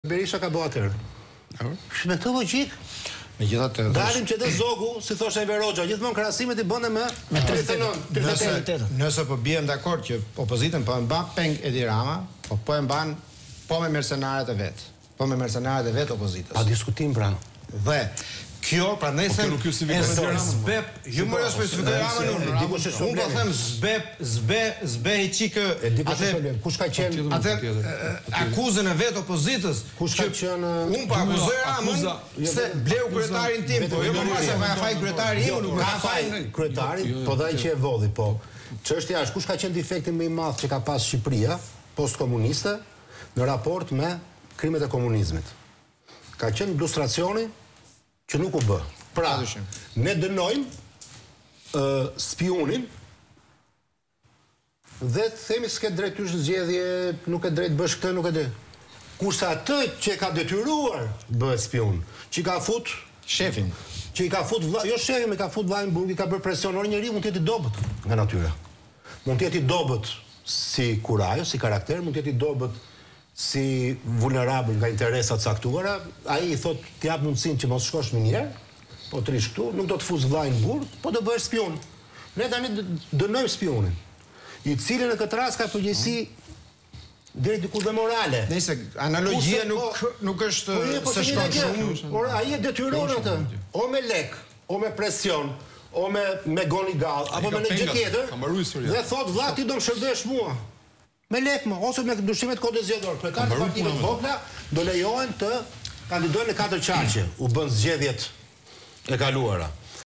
Berisha ka bëu atëherë. Me këtë logjik, megjithatë, dalim që të zogu, si thoshte Enver Hoxha, gjithmonë krahasimet i bënte me 39. Nëse po bien dakord që opozitën po e mban peng Edi Rama, po e mban me mercenarët e vet. Po me mercenarët e vet opozitës. Pa diskutim pra. Dhe kjo prandaj them zbep, ju më specifikoj Ramën unë po them zbe i çikë atë kush ka qenë atë akuzën e vet opozitës kush ka qenë unë po akuzoj Ramën se bleu kryetarin tim po jo më se ka faj kryetari im nuk ka faj kryetari po dhaj që e vodhi po çështja është kush ka qenë defekti më i madh që ka pas Shqipëria postkomuniste në raport me krimet e komunizmit ka qenë ilustracioni që nuk u bë. Pra, ne dënojmë spionin dhe themi s'ke drejt tysh në zgjedhje, nuk e drejt bësh këtë, nuk e drejt. Kurse atë që ka detyruar bëhet spion, që ka fut shefin, që i ka fut jo shefin, me ka fut vllajin burg, i ka bërë presion, njeriu mund të jetë i dobët nga natyra. Mund të jetë i dobët si kurajo, si karakter, mund të jetë i dobët si vulnerabël nga interesat caktuara, ai i thot t'jap mundësinë që mos shkosh minier, po të rish këtu, nuk do të fuz vllajin burg, po do bëhesh spion. Ne tani dënojmë spionin, i cili në këtë rast ka përgjegjësi deri diku dhe morale. Nëse analogjia nuk është se shkon shumë, por ai e detyron atë, o me lek, o me presion, o me goni gall, apo me një gjë tjetër, dhe thot vlla ti do më shërbesh mua. Me lekë, ose me ndryshimet kode zgjedhor. Për kanë partive të vogla do lejohen të kandidojnë në 4 qarqe. U bën zgjedhjet e kaluara.